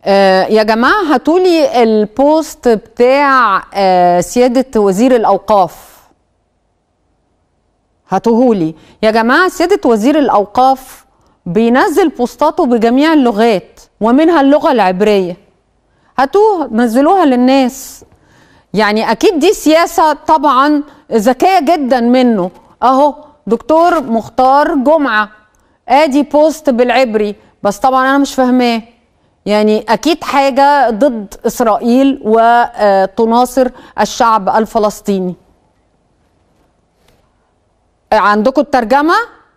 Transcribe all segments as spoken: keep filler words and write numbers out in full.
آه يا جماعة هاتولي البوست بتاع آه سيادة وزير الأوقاف، هاتوهولي يا جماعة. سيادة وزير الأوقاف بينزل بوستاته بجميع اللغات ومنها اللغة العبرية، هاتوه نزلوها للناس. يعني أكيد دي سياسة طبعا ذكية جدا منه. أهو دكتور مختار جمعة ادي بوست بالعبري، بس طبعا أنا مش فاهماه. يعني أكيد حاجة ضد إسرائيل وتناصر الشعب الفلسطيني. عندكم الترجمة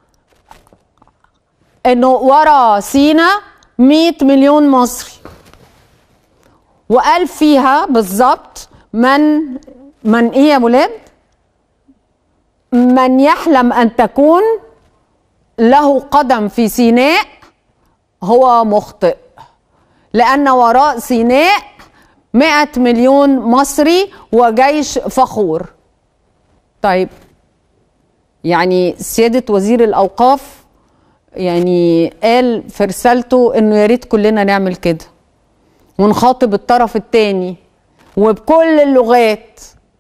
إنه ورا سينا مئة مليون مصري، وقال فيها بالظبط من من إيه يا ولاد؟ من يحلم أن تكون له قدم في سيناء هو مخطئ، لأن وراء سيناء مئة مليون مصري وجيش فخور. طيب يعني سيادة وزير الأوقاف يعني قال في رسالته إنه يا ريت كلنا نعمل كده ونخاطب الطرف الثاني وبكل اللغات.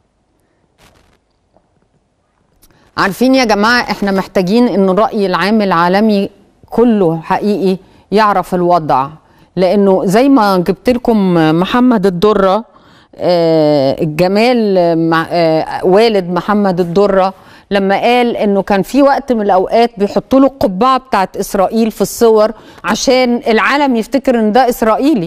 عارفين يا جماعة احنا محتاجين إن الرأي العام العالمي كله حقيقي يعرف الوضع، لأنه زي ما جبت لكم محمد الدرة، الجمال والد محمد الدرة لما قال إنه كان في وقت من الأوقات بيحطوا له القبعة بتاعت إسرائيل في الصور عشان العالم يفتكر إن ده إسرائيلي.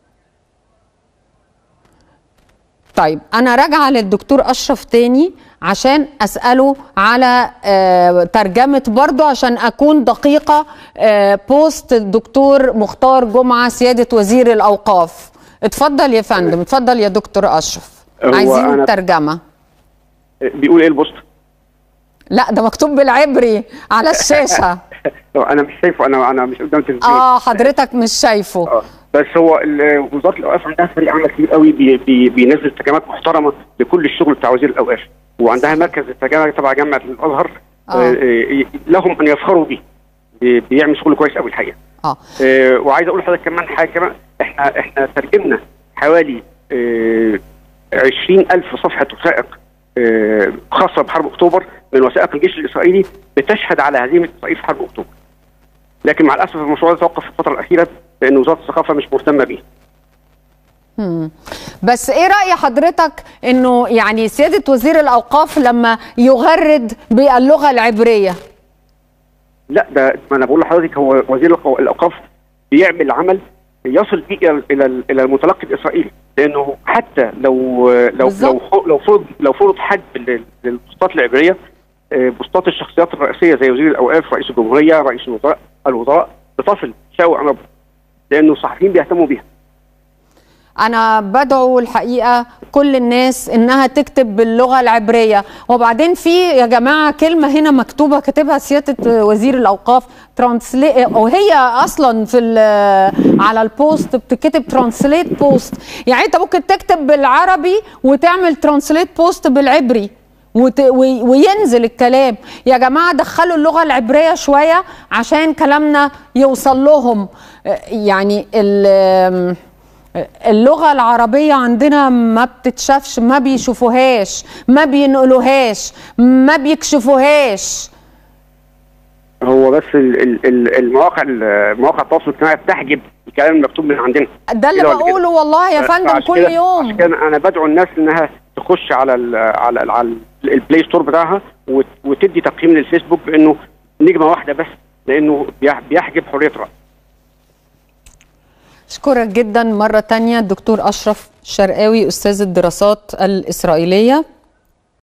طيب أنا راجعة للدكتور أشرف تاني عشان أسأله على آه ترجمة برضو عشان أكون دقيقة. آه بوست الدكتور مختار جمعة سيادة وزير الأوقاف. اتفضل يا فندم، اتفضل يا دكتور أشرف، عايزين الترجمة. بيقول إيه البوست؟ لا ده مكتوب بالعبري على الشاشة. أنا مش شايفه، أنا أنا مش قدام تلفزيون. آه حضرتك مش شايفه. آه. بس هو وزاره الاوقاف عندها فريق عمل كبير قوي بي بي بينزل ترجمات محترمه لكل الشغل بتاع وزير الاوقاف، وعندها مركز الترجمه تبع جامعه الازهر. آه. لهم ان يفخروا به، بيعمل شغل كويس قوي الحقيقه. اه, آه وعايز اقول لحضرتك كمان حاجه كمان، احنا احنا ترجمنا حوالي آه عشرين ألف صفحه وثائق آه خاصه بحرب اكتوبر من وثائق الجيش الاسرائيلي بتشهد على هزيمه اسرائيل في حرب اكتوبر. لكن مع الاسف المشروع ده توقف في الفتره الاخيره لأن وزارة الثقافة مش مهتمة بيه. امم بس ايه رأي حضرتك انه يعني سيادة وزير الأوقاف لما يغرد باللغة العبرية؟ لا ده ما انا بقول لحضرتك هو وزير الأوقاف بيعمل عمل يصل بيه الى الى الى المتلقي الإسرائيلي، لأنه حتى لو لو بالزبط. لو لو فرض لو فرض حد للبوستات العبرية، بوستات الشخصيات الرئيسية زي وزير الأوقاف، رئيس الجمهورية، رئيس الوزراء الوزراء بتصل شاو عنب، لأنه الصحفيين بيهتموا بيها. أنا بدعو الحقيقة كل الناس إنها تكتب باللغة العبرية. وبعدين في يا جماعة كلمة هنا مكتوبة كاتبها سيادة وزير الأوقاف ترانسليت، وهي أصلا في على البوست بتكتب ترانسليت بوست. يعني أنت ممكن تكتب بالعربي وتعمل ترانسليت بوست بالعبري وينزل الكلام. يا جماعة دخلوا اللغة العبرية شوية عشان كلامنا يوصل لهم. يعني اللغة العربية عندنا ما بتتشافش، ما بيشوفوهاش، ما بينقلوهاش، ما بيكشفوهاش. هو بس المواقع مواقع التواصل الاجتماعي بتحجب الكلام المكتوب من عندنا. ده اللي بقوله والله يا فندم كل يوم. عشان كده انا بدعو الناس انها تخش على ال على ال على البلاي ستور بتاعها وتدي تقييم للفيسبوك بانه نجمه واحده بس، لانه بيحجب حريه الراي. اشكرك جدا مره ثانيه الدكتور اشرف الشرقاوي استاذ الدراسات الاسرائيليه.